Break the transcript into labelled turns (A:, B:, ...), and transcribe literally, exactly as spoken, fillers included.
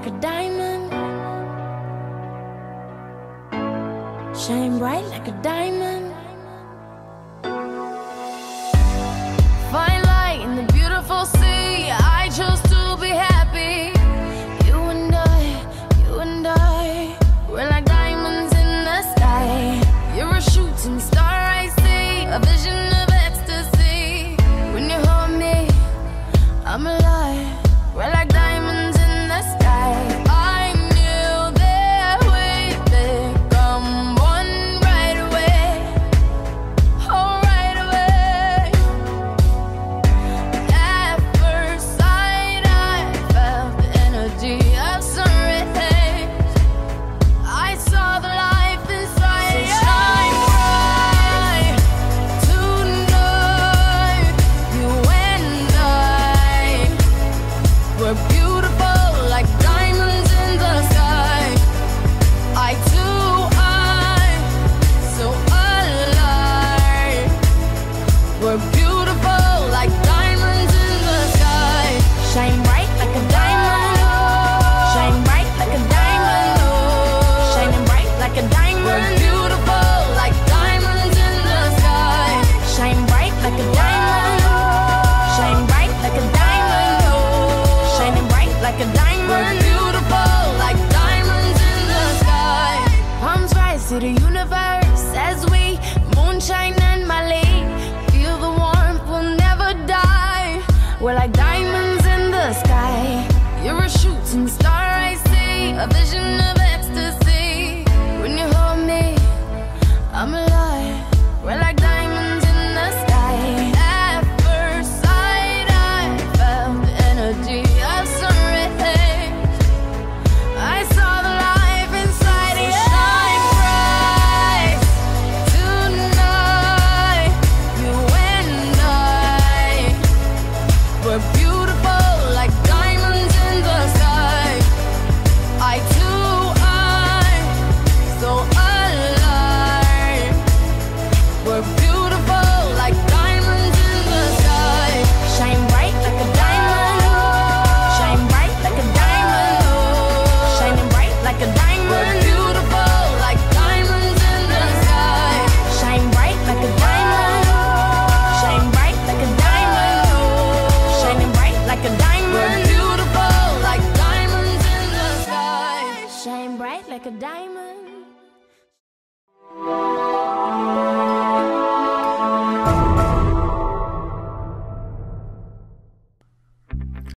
A: a diamond. Shine bright like a diamond. Fine light in the beautiful sea. I chose to be happy. You and I, you and I, we're like diamonds in the sky. You're a shooting star, I see, a vision of ecstasy. When you hold me, I'm alive. We're like diamonds in the sky. I knew that we'd become one right away. Oh, right away. At first sight, I felt the energy of sun rays. I saw the life inside. So shine bright tonight. You and I, we're beautiful like diamonds in the sky. I too, I, so alive. We're beautiful like diamonds in the sky. Shine bright like a diamond. Shine bright like a diamond. Oh, shining bright like a diamond. We're beautiful like diamonds in the sky. Shine bright like a diamond. Shine bright like a diamond. Oh, shining bright like a diamond. We're beautiful like diamonds in the sky. Palms rise to the universe as we moonshine and Mali. Feel the warmth, we'll never die. We're like diamonds in the sky. You're a shooting star, I see, a vision